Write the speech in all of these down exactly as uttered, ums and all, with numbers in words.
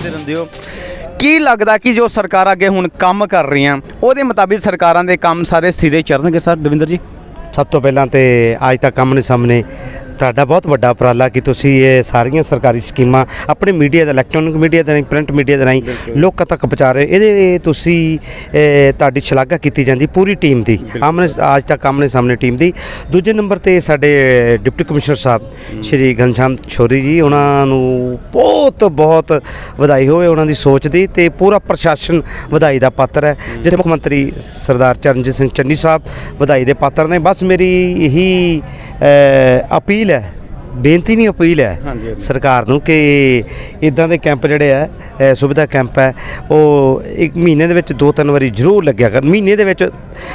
ਕਰਦੇ ਰਹਿੰਦੇ ਹੋ ਕੀ ਲੱਗਦਾ कि जो सरकार अगे हुण काम कर रही हैं ਉਹਦੇ मुताबिक सरकारां दे काम सारे सिरे चढ़नगे सर दविंदर जी? सब तो पहला तो अज तक आमने सामने ਤੁਹਾਡਾ ਬਹੁਤ ਵੱਡਾ ਉਪਰਾਲਾ ਕਿ ਤੁਸੀਂ ਇਹ ਸਾਰੀਆਂ ਸਰਕਾਰੀ ਸਕੀਮਾਂ ਆਪਣੇ ਮੀਡੀਆ ਦਾ ਇਲੈਕਟ੍ਰੋਨਿਕ ਮੀਡੀਆ ਦੇ ਰਾਹੀਂ ਪ੍ਰਿੰਟ ਮੀਡੀਆ ਦੇ ਰਾਹੀਂ ਲੋਕਾਂ ਤੱਕ ਪਹੁੰਚਾ ਰਹੇ ਇਹਦੇ ਤੁਸੀਂ ਤੁਹਾਡੀ ਸ਼ਲਾਘਾ ਕੀਤੀ ਜਾਂਦੀ ਪੂਰੀ ਟੀਮ ਦੀ ਆਮਨੇ ਅੱਜ ਤੱਕ ਆਮਨੇ ਸਾਹਮਣੇ ਟੀਮ ਦੀ। ਦੂਜੇ ਨੰਬਰ ਤੇ ਸਾਡੇ ਡਿਪਟੀ ਕਮਿਸ਼ਨਰ ਸਾਹਿਬ ਸ਼੍ਰੀ ਘਨਸ਼ਾਮ ਛੋਰੀ ਜੀ ਉਹਨਾਂ ਨੂੰ ਬਹੁਤ ਬਹੁਤ ਵਧਾਈ ਹੋਵੇ ਉਹਨਾਂ ਦੀ ਸੋਚ ਦੀ ਤੇ ਪੂਰਾ ਪ੍ਰਸ਼ਾਸਨ ਵਧਾਈ ਦਾ ਪਾਤਰ ਹੈ। ਜਿੱਥੇ ਮੁੱਖ ਮੰਤਰੀ ਸਰਦਾਰ ਚਰਨਜੀਤ ਸਿੰਘ ਚੰਨੀ ਸਾਹਿਬ ਵਧਾਈ ਦੇ ਪਾਤਰ ਨੇ। ਬਸ ਮੇਰੀ ਇਹੀ अपील है बेनती नहीं अपील है सरकार नूं कि इदां दे कैंप जिहड़े है सुविधा कैंप है वो एक महीने दे विच दो तीन वारी जरूर लग्या कर महीने दे विच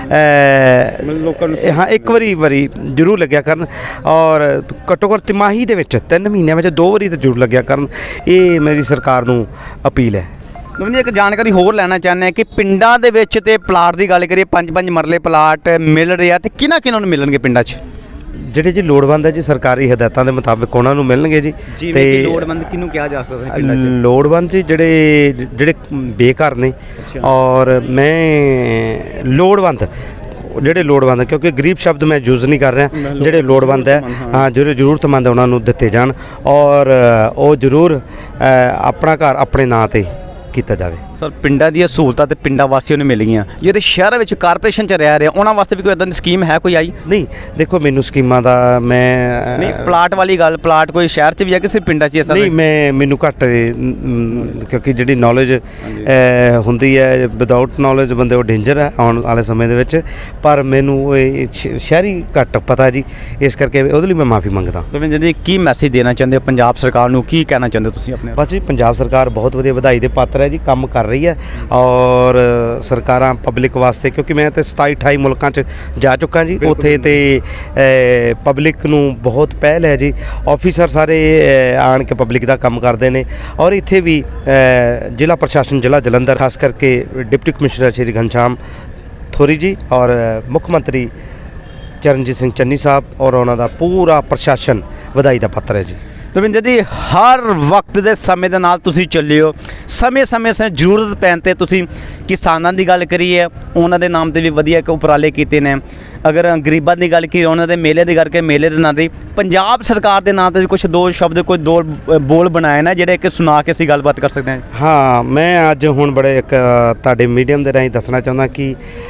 हाँ एक वारी वारी जरूर लग्या करन और घट्टो घट्ट तिमाही दे विच तीन महीनों में दो वारी तो जरूर लग्या करन। ये मेरी सरकार नूं अपील है। मैंने एक जानकारी होर लेना चाहते हैं कि पिंडां दे विच ते प्लाट की गल करिए पंज पंज मरले प्लाट मिल रहे हैं तो किन्हां किन्हां नूं मिलणगे पिंडां 'च? ਜਿਹੜੇ ਜੀ ਲੋੜਵੰਦ ਹੈ ਜੀ ਸਰਕਾਰੀ ਹਦਾਇਤਾਂ ਦੇ ਮੁਤਾਬਿਕ ਉਹਨਾਂ ਨੂੰ ਮਿਲਣਗੇ ਜੀ। ਤੇ ਲੋੜਵੰਦ ਕਿਹਨੂੰ ਕਿਹਾ ਜਾ ਸਕਦਾ ਪਿੰਡਾਂ 'ਚ? ਲੋੜਵੰਦ ਜੀ ਜਿਹੜੇ ਜਿਹੜੇ ਬੇਘਰ ਨੇ ਔਰ ਮੈਂ ਲੋੜਵੰਦ ਜਿਹੜੇ ਲੋੜਵੰਦ ਕਿਉਂਕਿ ਗਰੀਬ ਸ਼ਬਦ ਮੈਂ ਯੂਜ਼ ਨਹੀਂ ਕਰ ਰਿਹਾ ਜਿਹੜੇ ਲੋੜਵੰਦ ਹੈ ਹਾਂ ਜਿਹੜੇ ਜ਼ਰੂਰਤਮੰਦ ਉਹਨਾਂ ਨੂੰ ਦਿੱਤੇ ਜਾਣ ਔਰ ਉਹ ਜ਼ਰੂਰ ਆਪਣਾ ਘਰ ਆਪਣੇ ਨਾਂ 'ਤੇ ਕੀਤਾ ਜਾਵੇ। सर पिंडा दी सहूलतां ते पिंडा वासियों ने मिल गई जो शहर में कारपोरेशन च रह रहे हैं उन्होंने वास्ते भी कोई इदां दी स्कीम है कोई आई? नहीं देखो मैनू स्कीमां दा मैं नहीं प्लाट वाली गल प्लाट कोई शहर च भी है कि सिर्फ पिंडा च है? नहीं मैं मैनू घट क्योंकि जिहड़ी नॉलेज हुंदी है विदाउट नॉलेज बंदे वो डेंजर है आने वाले समय दे विच पर मैनू शहरी घट पता जी इस करके उहदे लई मैं माफ़ी मंगदा। जी की मैसेज देना चाहते हो पंजाब सरकार नूं की कहना चाहते हो तुसीं अपने? बस जी पंजाब सरकार बहुत वधिया वधाई दे पात्र है जी काम कर रही है और सरकारां पब्लिक वास्ते क्योंकि मैं तो सताई अठाई मुल्कों च जा चुका जी उत्थे ते पब्लिक नूं बहुत पहल है जी ऑफिसर सारे आन के पब्लिक का काम करते हैं और इत्थे भी जिला प्रशासन जिला जलंधर खास करके डिप्टी कमिश्नर श्री घनश्याम थोरी जी और मुख्य मंत्री चरणजीत सिंह चन्नी साहब और उन्होंने पूरा प्रशासन ਵਧਾਈ ਦਾ पात्र है जी। दविंदर जी हर वक्त के समय के नाल तुसीं चले हो समय समय से जरूरत पैन ते तुसीं किसानां दी गल करिए उन्हां दे नाम ते भी वधिया एक उपराले कीते ने अगर गरीबां दी गल करिए उन्हां दे मेले दी करके मेले दे नाम ते पंजाब सरकार दे नाम ते कुछ दो शब्द कोई दो बोल बनाए ना जिहड़े कि सुना के असीं गलबात कर सकते हैं? हाँ मैं अज हुण बड़े एक तुहाडे मीडियम दे राहीं दसना चाहुंदा कि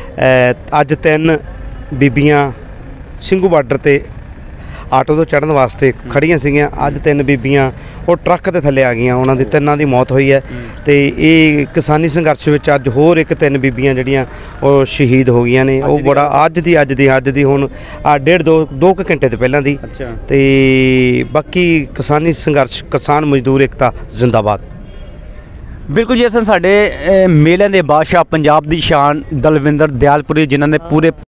अज तीन बीबियां ਸਿੰਘੂ ਬਾਰਡਰ ਤੇ ਆਟੋ ਤੋਂ ਚੜ੍ਹਨ ਵਾਸਤੇ ਖੜੀਆਂ ਸੀਗੀਆਂ ਅੱਜ ਤਿੰਨ ਬੀਬੀਆਂ ਉਹ ਟਰੱਕ ਦੇ ਥੱਲੇ ਆ ਗਈਆਂ ਉਹਨਾਂ ਦੀ ਤਿੰਨਾਂ ਦੀ ਮੌਤ ਹੋਈ ਹੈ ਤੇ ਇਹ ਕਿਸਾਨੀ ਸੰਘਰਸ਼ ਵਿੱਚ ਅੱਜ ਹੋਰ ਇੱਕ ਤਿੰਨ ਬੀਬੀਆਂ ਜਿਹੜੀਆਂ ਉਹ ਸ਼ਹੀਦ ਹੋ ਗਈਆਂ ਨੇ ਉਹ ਬੜਾ ਅੱਜ ਦੀ ਅੱਜ ਦੀ ਅੱਜ ਦੀ ਹੁਣ ਆ ਡੇਢ ਦੋ ਦੋ ਕੁ ਘੰਟੇ ਤੋਂ ਪਹਿਲਾਂ ਦੀ ਤੇ ਬਾਕੀ ਕਿਸਾਨੀ ਸੰਘਰਸ਼ ਕਿਸਾਨ ਮਜ਼ਦੂਰ ਏਕਤਾ ਜ਼ਿੰਦਾਬਾਦ। बिल्कुल जी सन साडे मेले के बादशाह पंजाब की शान दलविंदर दयालपुरी जिन्होंने पूरे